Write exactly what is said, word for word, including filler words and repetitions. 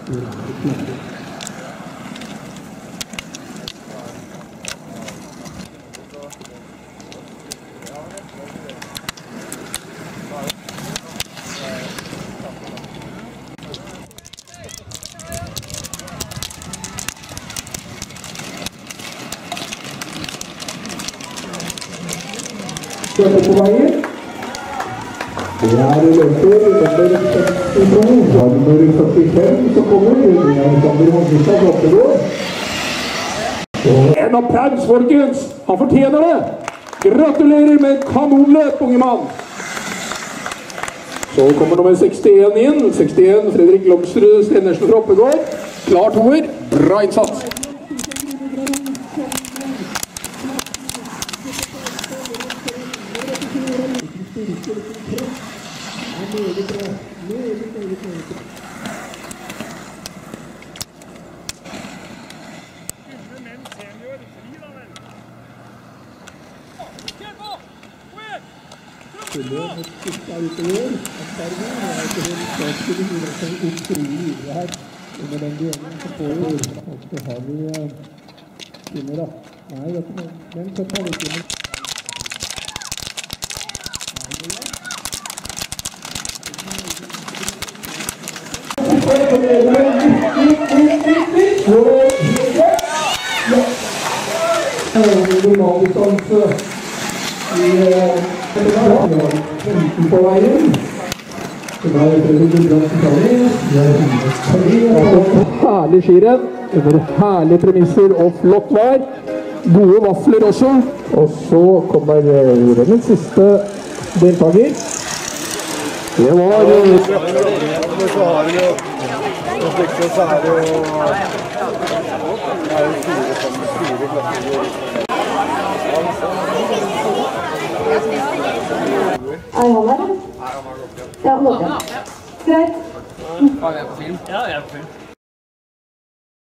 Kjøper på veien. Det er løper nummer femtito, nummer førtifem som kommer. Det er Alexander Håndvistad Oppegård. En applaus, folkens! Han fortjener det! Gratulerer med kanonløp, unge mann! Så kommer nummer sekstien inn. sekstien, Fredrik Lomsrud Stenersen fra Oppegård. Klar toer. Bra innsats! Skulle et stykke utover, at Bergen er ikke helt startspillet, hvor det er utrolig ivrig her. Under den duellen så får vi, og så har vi kvinner da. Nei, vet du noe, den så tar vi kvinner. På veien. Herlig skirenn, under herlige premisser og flott vær. Gode vafler også. Og så kommer rennens siste deltaker. Det var... Så har vi jo... Så er det jo... Det er jo fire klasser. Er han der, da? Ja, Håkon. Greit. Ja, jeg er på film. Ja, jeg er på film.